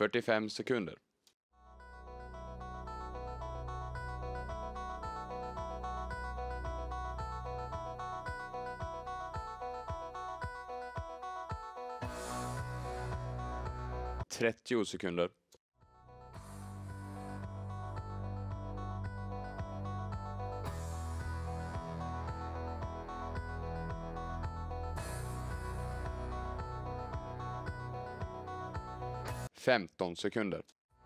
45 sekunder. Trettio sekunder. 15 sekunder.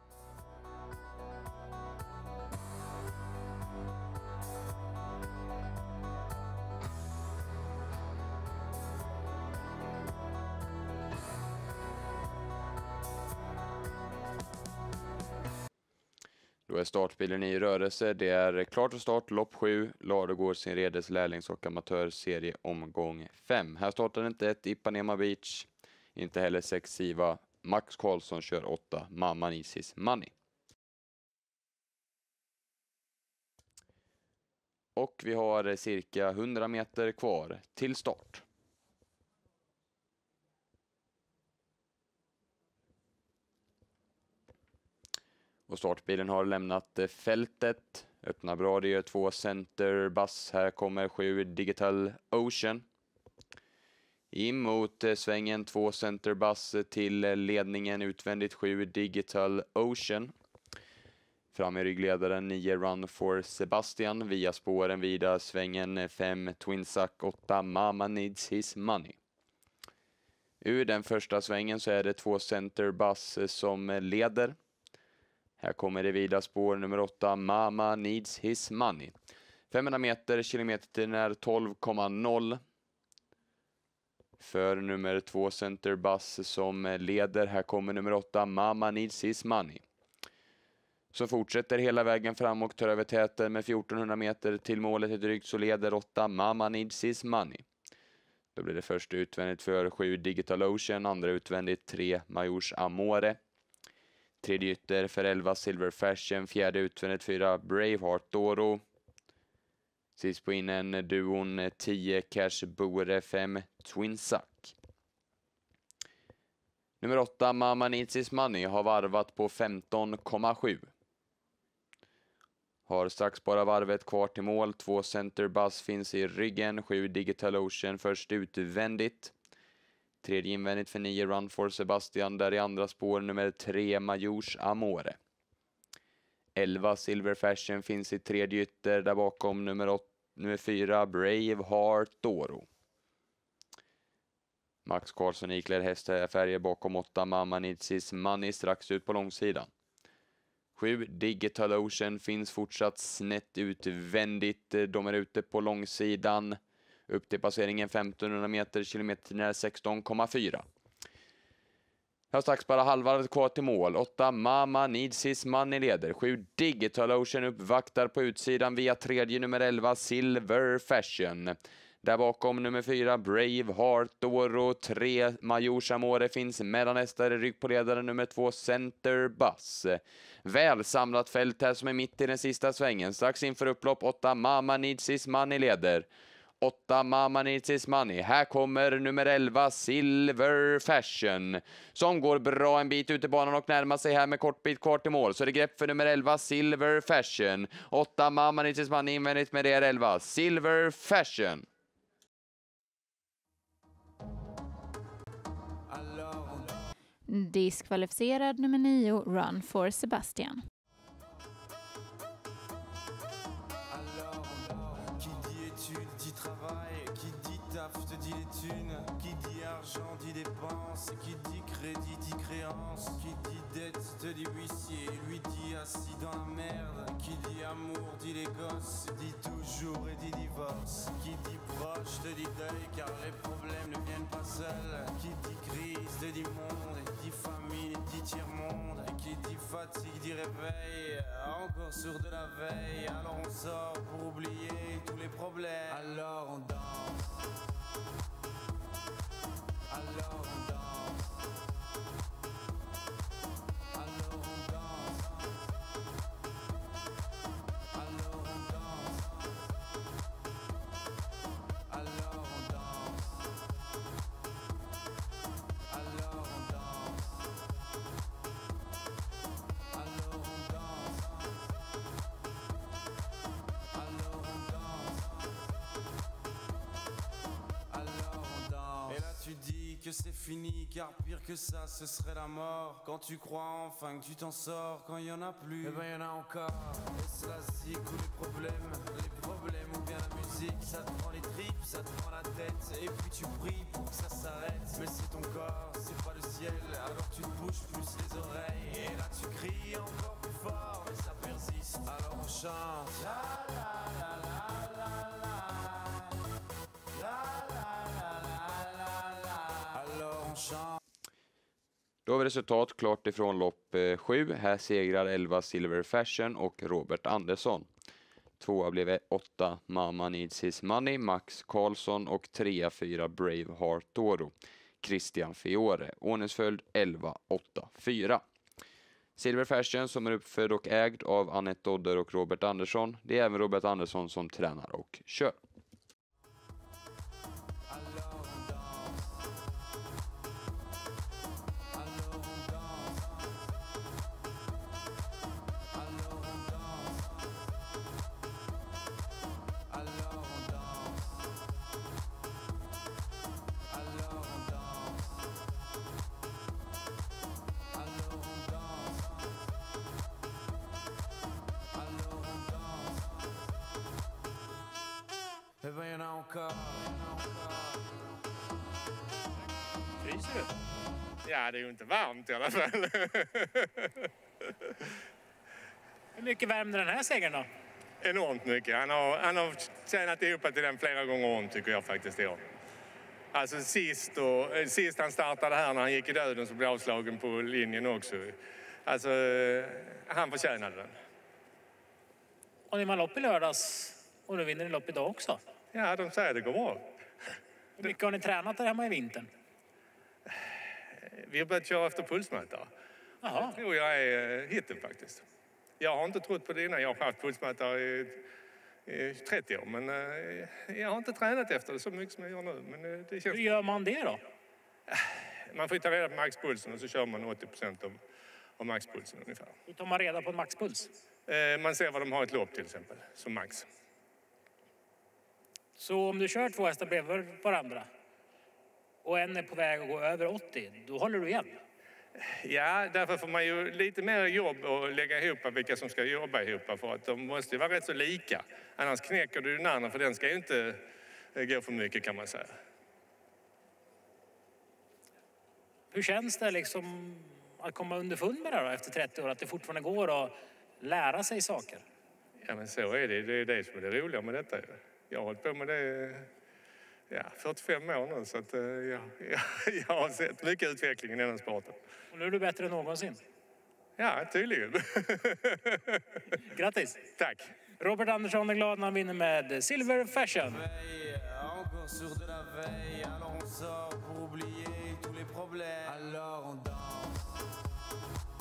'Då är startbilen i rörelse. Det är klart att start, lopp 7. Ladugård sin redes lärlings- och amatörserie omgång 5. Här startar inte ett Ipanema Beach. Inte heller 6 Siva. Max Karlsson kör 8 Mamma Needs His Money. Och vi har cirka 100 meter kvar till start. Och startbilen har lämnat fältet. Öppnar bra, det gör 2 Center Bus. Här kommer 7 Digital Ocean. In mot svängen 2 Center Bus till ledningen utvändigt 7 Digital Ocean. Fram i ryggledaren 9 Run for Sebastian. Via spåren vida svängen 5 Twinsack 8 Mama Needs His Money. Ur den första svängen så är det 2 Center Bus som leder. Här kommer det vida spår nummer 8 Mama Needs His Money. 500 meter, kilometertiden är 12,0. För nummer 2 Center Bus som leder. Här kommer nummer 8 Mama Needs His Money. Så fortsätter hela vägen fram och tar över täten med 1400 meter till målet i drygt, så leder 8 Mama Needs His Money. Då blir det första utvändigt för 7 Digital Ocean, andra utvändigt 3 Majors Amore. Tredje ytter för 11 Silver Fashion, fjärde utvändigt 4 Braveheart Doro. Sist på innen duon 10 Cash Bore 5 Twinsack. Nummer 8 Mama Needs His Money har varvat på 15,7. Har strax bara varvet kvar till mål. 2 Center Bus finns i ryggen. 7 Digital Ocean först utvändigt. Tredje invändigt för 9 Run for Sebastian. Där i andra spår nummer 3 Majors Amore. 11 Silver Fashion finns i tredje ytter. Där bakom nummer 4 Braveheart Doro. Max Karlsson iklädd hästfärger bakom 8 Mama Needs His Money strax ut på långsidan. 7 Digital Ocean finns fortsatt snett utvändigt. De är ute på långsidan. Upp till passeringen 1500 meter, kilometer när 16,4. Här strax bara halvvarvet kvar till mål. 8 Mama Needs His Money leder. 7 Digital Ocean uppvaktar på utsidan via tredje nummer 11 Silver Fashion. Där bakom nummer 4 Braveheart Doro. 3 Majors Amore finns mellan hästar i rygg på ledaren nummer 2 Center Bus. Väl samlat fält här som är mitt i den sista svängen. Strax inför upplopp 8 Mama Needs His Money leder. 8 Mama Needs His Money. Här kommer nummer 11 Silver Fashion som går bra en bit ut i banan och närmar sig här med kort bit kvar till mål. Så det är grepp för nummer 11 Silver Fashion. 8 Mama Needs His Money invändigt med det är 11 Silver Fashion. Diskvalificerad nummer 9 Run for Sebastian. Te dit les thunes, qui dit argent dit dépense, qui dit crédit dit créance, qui dit dette te dit huissier, lui dit assis dans la merde, qui dit amour dit les gosses, dit toujours et dit divorce, qui dit proche te dit deuil car les problèmes ne viennent pas seuls, qui dit crise te dit monde, dit famine dit tiers-monde, qui dit fatigue dit réveil, encore sourd de la veille, alors on sort pour oublier tous les problèmes, alors on danse. Alors on danse. Alors on danse. Alors on danse. Alors on danse. Alors on danse. que c'est fini, car pire que ça, ce serait la mort. Quand tu crois enfin que tu t'en sors, quand il y en a plus, eh ben y en a encore. Est-ce la zik ou les problèmes ou bien la musique, ça te prend les tripes, ça te prend la tête, et puis tu pries pour que ça s'arrête. Mais c'est ton corps, c'est pas le ciel, alors tu te bouges plus les oreilles, et là tu cries encore plus fort, mais ça persiste. Alors on chante. La la la la la la. La la la la la la. Alors on chante. Då har vi resultat klart ifrån lopp 7. Här segrar 11 Silver Fashion och Robert Andersson. 2 blev 8 Mama Needs His Money, Max Karlsson, och 3-4 Braveheart Toro, Christian Fiore. Ordningsföljd 11-8-4. Silver Fashion, som är uppfödd och ägd av Annette Odder och Robert Andersson. Det är även Robert Andersson som tränar och kör. Fryser du? Ja, det är ju inte varmt i alla fall. Hur mycket värmde den här segern då? Enormt mycket. Han har tjänat ihop till den flera gånger om, tycker jag faktiskt i år. Alltså sist han startade här när han gick i döden så blev avslagen på linjen också. Alltså, han förtjänade den. Och ni var lopp i lördags och nu vinner ni lopp idag också. Ja, de säger det går bra. Hur mycket har ni tränat där hemma i vintern? Vi har börjat köra efter pulsmätare. Jaha. Det tror jag är hitten faktiskt. Jag har inte trott på det innan. Jag har haft pulsmätare i 30 år. Men jag har inte tränat efter det så mycket som jag gör nu. Men det känns... Hur gör man det då? Man får ta reda på maxpulsen och så kör man 80% av maxpulsen ungefär. Hur tar man reda på en maxpuls? Man ser vad de har ett lopp till exempel, som max. Så om du kör 2 hästar bredvid varandra och en är på väg att gå över 80, då håller du igen? Ja, därför får man ju lite mer jobb att lägga ihop vilka som ska jobba ihop. För att de måste ju vara rätt så lika. Annars knäcker du den andra, för den ska ju inte gå för mycket kan man säga. Hur känns det liksom att komma underfund med det då, efter 30 år? Att det fortfarande går att lära sig saker? Ja, men så är det. Det är det som är det roliga med detta. Jag har hållit på med det 45 år nu, så att jag har sett mycket utveckling i den sporten. Och nu är du bättre än någonsin? Ja, tydligen. Grattis! Tack! Robert Andersson är glad när han vinner med Silver Fashion. Encore sur de la veille, alors on sort pour oublier tous les problèmes. Alors on